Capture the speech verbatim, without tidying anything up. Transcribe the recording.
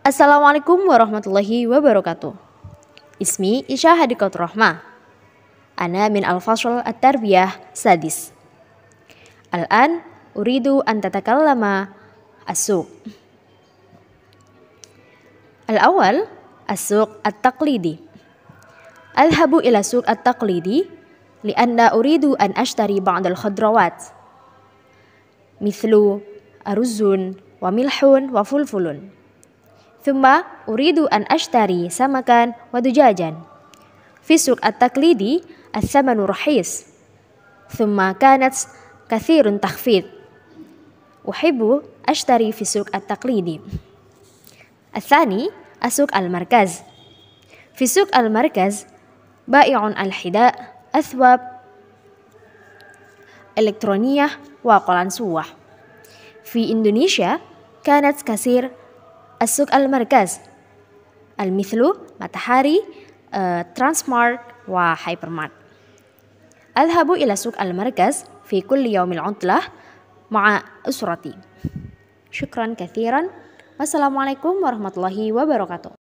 Assalamualaikum warahmatullahi wabarakatuh. Ismi Isya Hadikatur Rahmah. Ana min al-fasl at-tarbiyah sadis. Al-an uridu an tatakallama as-suq. Al-awwal as-suq at-taqlidi. Adhabu ila suq at-taqlidi lianna uridu an ashtari ba'd al-khadrawat mithlu aruzun wa milhun wa fulfulun. Thumma uridu an ashtari samakan wa dujajan. Fi suq at-taqlidi ath-thamanu rahis. Thumma kanat kathirun takhfid. Uhibbu ashtari fi suq at-taqlidi. Ath-thani as-suq al-markaz. Fi suq al-markaz bai'un al-hida, athwab, elektroniyah wa qalansuwah. Fi Indonesia kanat kasir as-suq al-markaz al-mithlu Matahari, uh, Transmart wa Hypermart. Adhabu ila suq al-markaz fi kulli yaumil utlah ma'a usrati. Syukran kathiran. Wassalamualaikum warahmatullahi wabarakatuh.